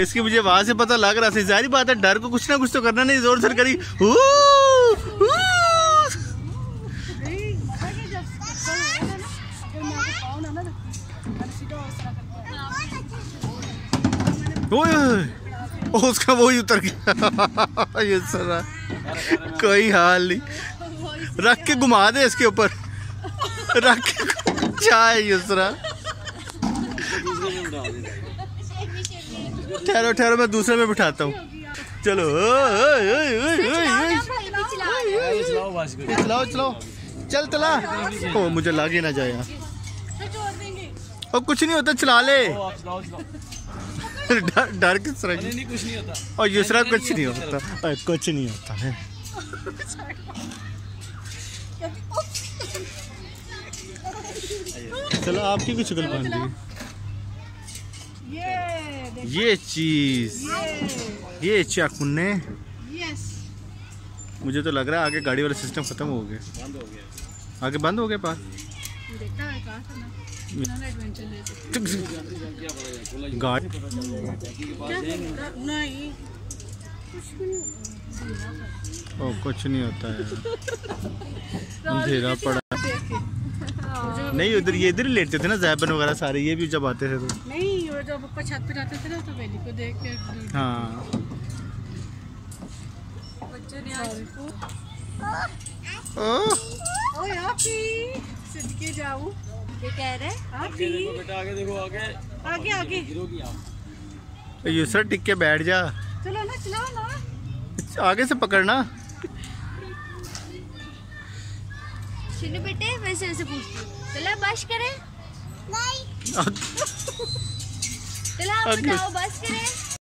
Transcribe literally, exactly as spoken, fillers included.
इसकी मुझे वहां से पता लग रहा था। जाहिर बात है डर को कुछ ना कुछ तो करना नहीं, जोर से करी। ओ, उसका वो ही उतर गया। ये सारा कोई हाल नहीं, रख के घुमा दे इसके ऊपर, रख के चाय युसरा। ठहरो ठहरो मैं दूसरे में बिठाता हूँ। चलो चलाओ चलाओ चल चला। ओ मुझे लागे ना जाए। और कुछ नहीं होता, चला ले। डर डर किस तरह की? कुछ नहीं होता। और युसरा कुछ नहीं होता, कुछ नहीं होता है। चलो आपकी कुछ शक्ल बन गई। ये चीज ये चाकुन्ने, मुझे तो लग रहा है आगे गाड़ी वाला सिस्टम खत्म हो गया। बंद हो गया आगे बंद हो गया पास। गाड़ी ओ कुछ नहीं होता है, अंधेरा पड़ा। नहीं उधर ये इधर ही लेटते थे ना जैबन वगैरह सारे, ये भी जब आते थे तो नहीं, वो जब ऊपर छत पे जाते थे ना तो बेली को देख के। हाँ बच्चों ने आज ओ ओए आपी सिद्दीके जाऊं, ये कह रहे आपी बेटा आगे देखो, आगे आगे आगे गिरोगी आप। युसरा टिक के बैठ जा। चलो ना, चलाओ ना, आगे से पकड़ना। शिनू बेटे वैसे वैसे पूछती हूँ, चला बस करे नहीं, चला बताओ बस करे।